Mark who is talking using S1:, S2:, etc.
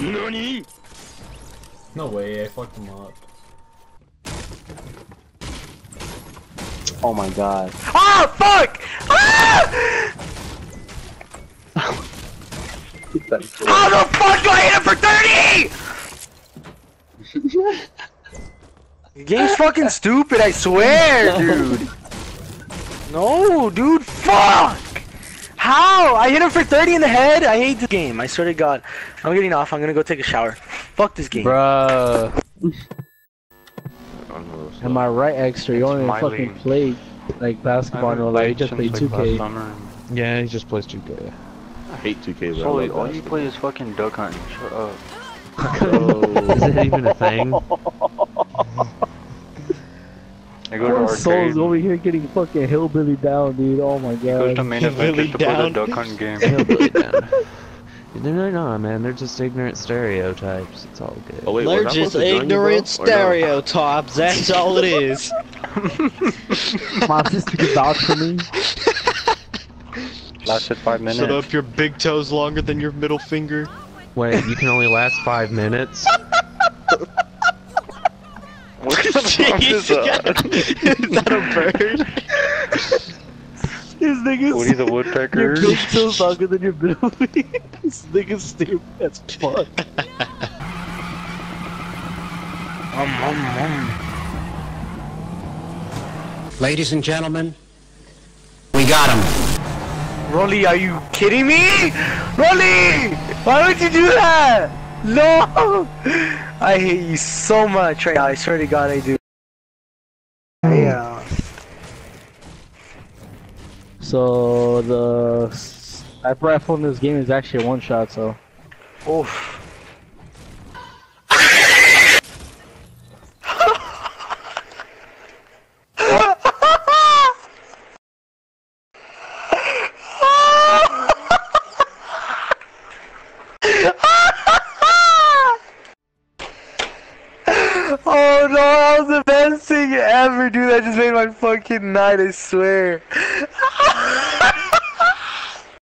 S1: NANI?!
S2: No way, I fucked him up.
S3: Oh my god.
S1: Ah, fuck! Ah! How the fuck do I hit him for 30?! The game's fucking stupid, I swear, dude. No, dude, fuck! How? I hit him for 30 in the head? I hate this game, I swear to God. I'm getting off, I'm gonna go take a shower. Fuck this game.
S3: Bruh. Am I right, Extra? You only fucking play like basketball or like you just play 2K.
S4: Yeah, he just plays 2K.
S5: I hate 2K, but
S1: Holy,
S5: I love
S1: all you play is fucking duck hunting. Shut up.
S4: Is it even a thing?
S1: I go to
S3: Poor
S1: arcade.
S3: Soul's over here getting fucking hillbilly down, dude. Oh my
S1: He goes
S3: god.
S1: to main event just to play the duck hunting game.
S4: Hillbilly down. They're not, man. They're just ignorant stereotypes. It's all good.
S5: Oh, wait,
S6: They're
S5: was I
S6: just
S5: supposed to join you, bro?
S6: ignorant
S5: Or no?
S6: stereotypes, that's all it is.
S3: My sister can vouch for me.
S1: Lasted 5 minutes.
S6: Shut up, your big toe's longer than your middle finger.
S4: Wait, you can only last 5 minutes?
S1: What kind of sound is that?
S6: Is that a bird?
S3: This nigga's
S1: Woody the Woodpecker.
S3: your big toe's longer than your middle finger. This nigga's stupid as fuck.
S7: Ladies and gentlemen, we got him.
S1: Rolly, are you kidding me? Rolly! Why would you do that? No! I hate you so much right now, I swear to God I do. Yeah.
S3: So the sniper rifle in this game is actually a one shot, so.
S1: Oof. Oh no, that was the best thing ever, dude. That just made my fucking night, I swear.